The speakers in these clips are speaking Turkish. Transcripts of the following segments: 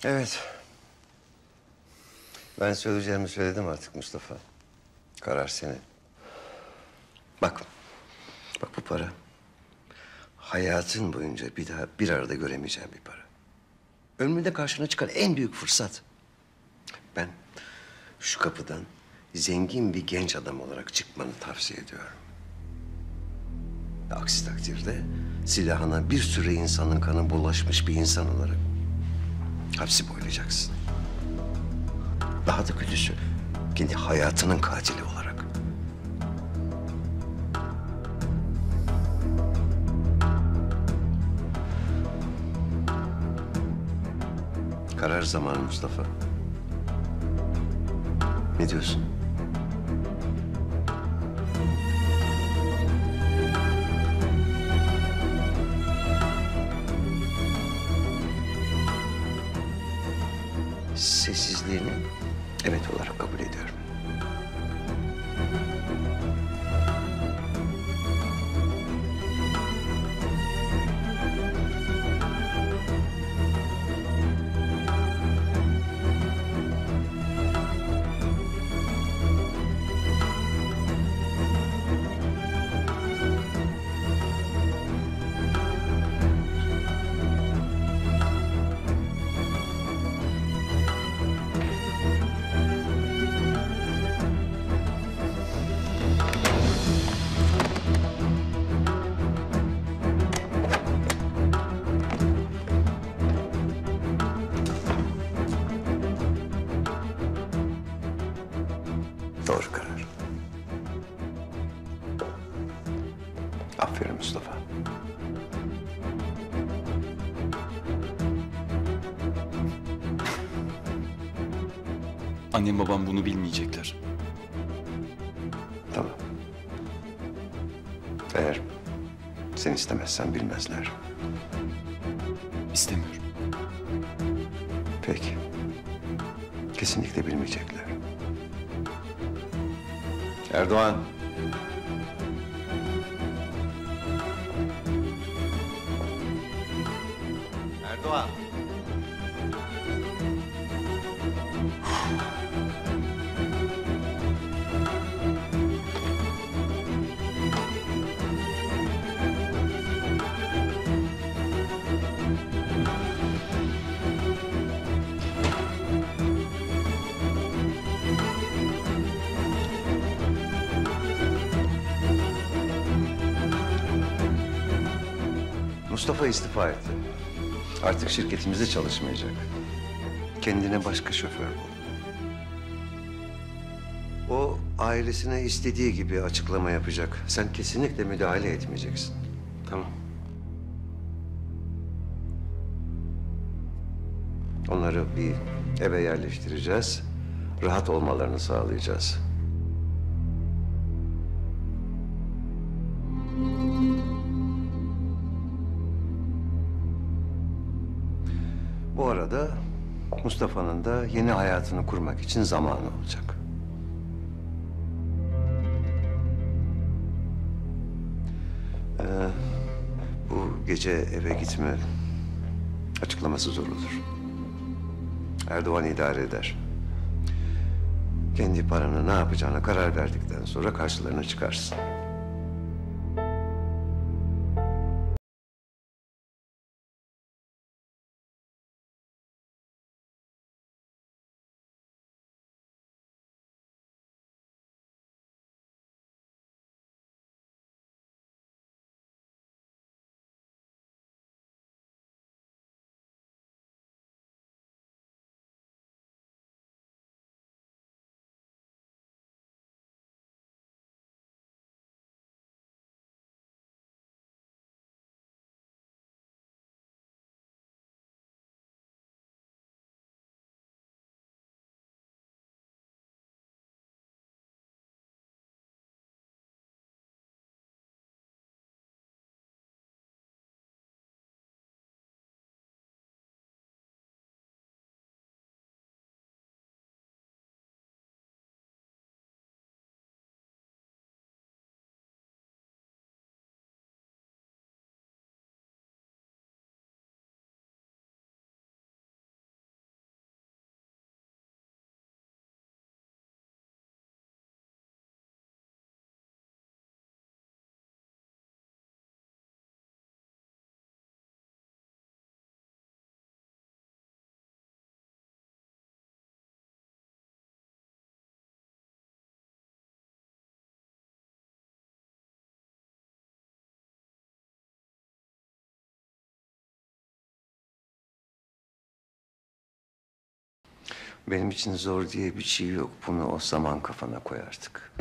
Evet. Ben söyleyeceğimi söyledim artık Mustafa. Karar senin. Bak. Bak bu para. Hayatın boyunca bir daha bir arada göremeyeceğim bir para. Önünde karşına çıkan en büyük fırsat. Ben şu kapıdan zengin bir genç adam olarak çıkmanı tavsiye ediyorum. Aksi takdirde silahına bir sürü insanın kanı bulaşmış bir insan olarak hapsi boylayacaksın. Daha da kötüsü kendi hayatının katili olarak. Karar zamanı Mustafa. Ne diyorsun? Sessizliğini evet olarak kabul ediyorum. Doğru karar. Aferin Mustafa. Annem babam bunu bilmeyecekler. Tamam. Eğer sen istemezsen bilmezler. İstemiyorum. Peki. Kesinlikle bilmeyecekler. Erdoğan. Erdoğan. Mustafa istifa etti. Artık şirketimizde çalışmayacak. Kendine başka şoför bul. O ailesine istediği gibi açıklama yapacak. Sen kesinlikle müdahale etmeyeceksin. Tamam. Onları bir eve yerleştireceğiz. Rahat olmalarını sağlayacağız. Bu arada Mustafa'nın da yeni hayatını kurmak için zamanı olacak. Ee, Bu gece eve gitme açıklaması zor olur. Erdoğan idare eder. Kendi paranı ne yapacağına karar verdikten sonra karşılarına çıkarsın. Benim için zor diye bir şey yok. Bunu o zaman kafana koy artık.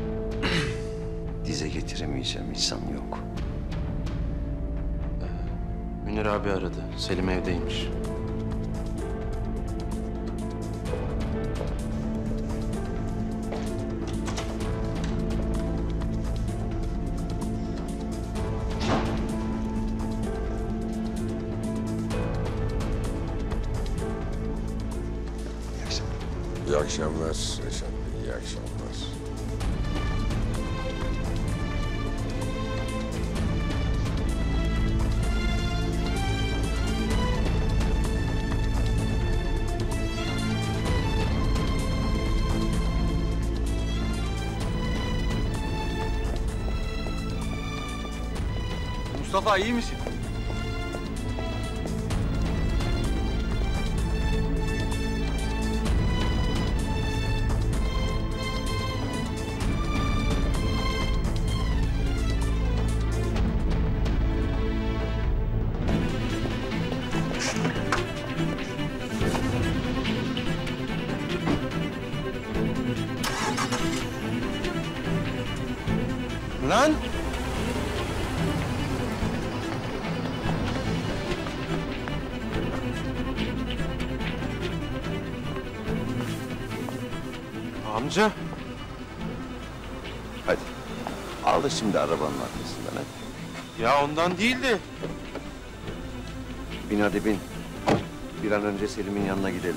Dize getiremeyeceğim insan yok. Münir abi aradı. Selim evdeymiş. İyi akşamlar. İyi akşamlar Reşat Bey, iyi akşamlar. Mustafa iyi misin? Lan! Amca! Hadi. Al da şimdi arabanın arkasından hadi. Ya ondan değildi. Bin hadi bin. Bir an önce Selim'in yanına gidelim.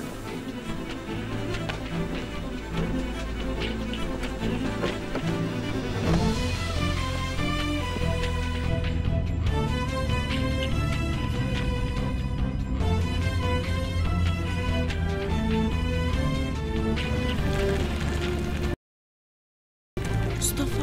Mustafa.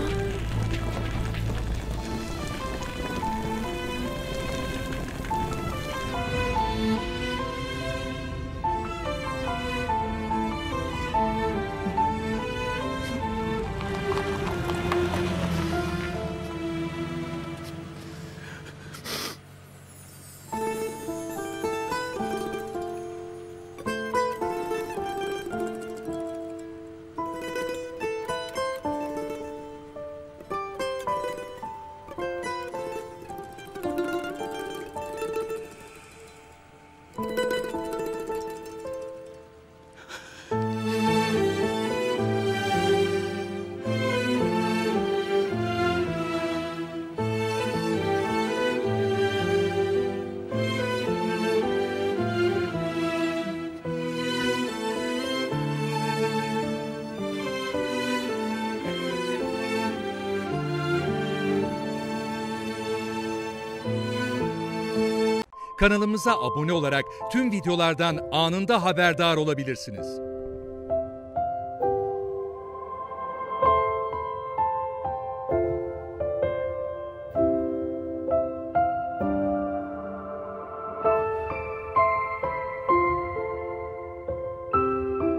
Kanalımıza abone olarak tüm videolardan anında haberdar olabilirsiniz.